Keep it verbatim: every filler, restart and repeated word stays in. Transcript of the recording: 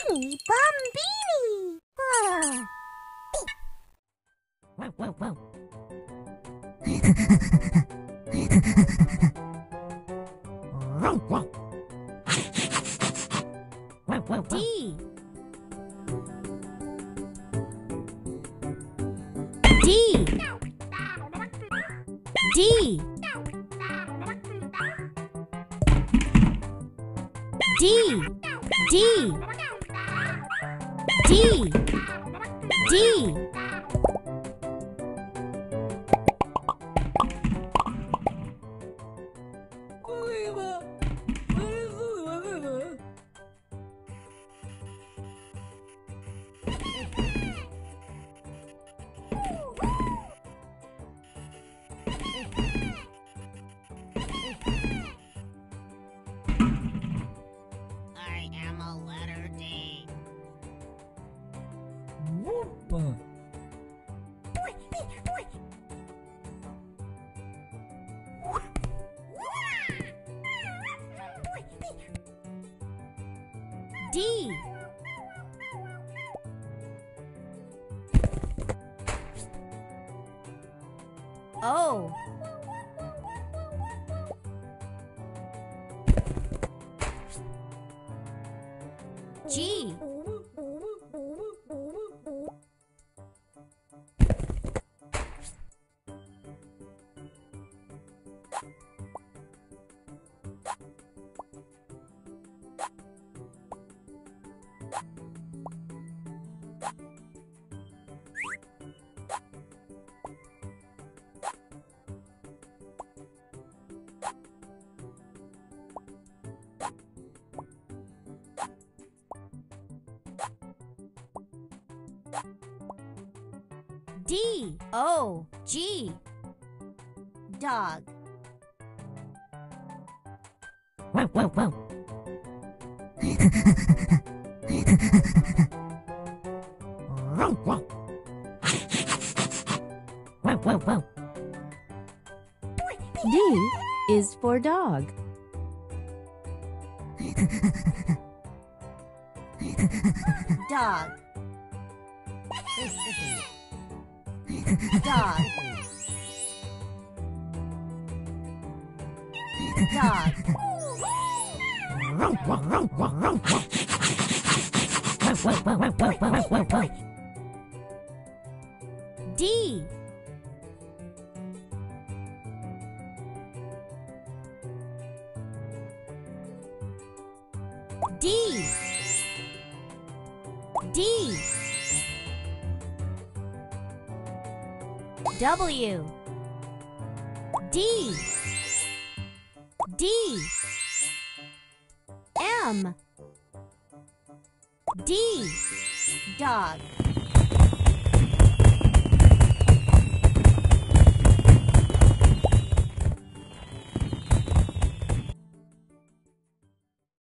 Beanie Bombini! Ah. Wow, wow, wow. Wow, wow. Wow, wow, wow. D. D. D. D. D. D. D. I am a letter D. Whoop. D. O. G. D. O. G. Dog. Wow, wow, wow. Wow, wow. Wow, wow, wow. D is for dog. Dog. Dog. Dog. Wow, wow, wow, wow, wow, wow. Wow, wow, wow, wow, wow, wow, wow, wow. D. D. D. W. D. D. M. D. Dog.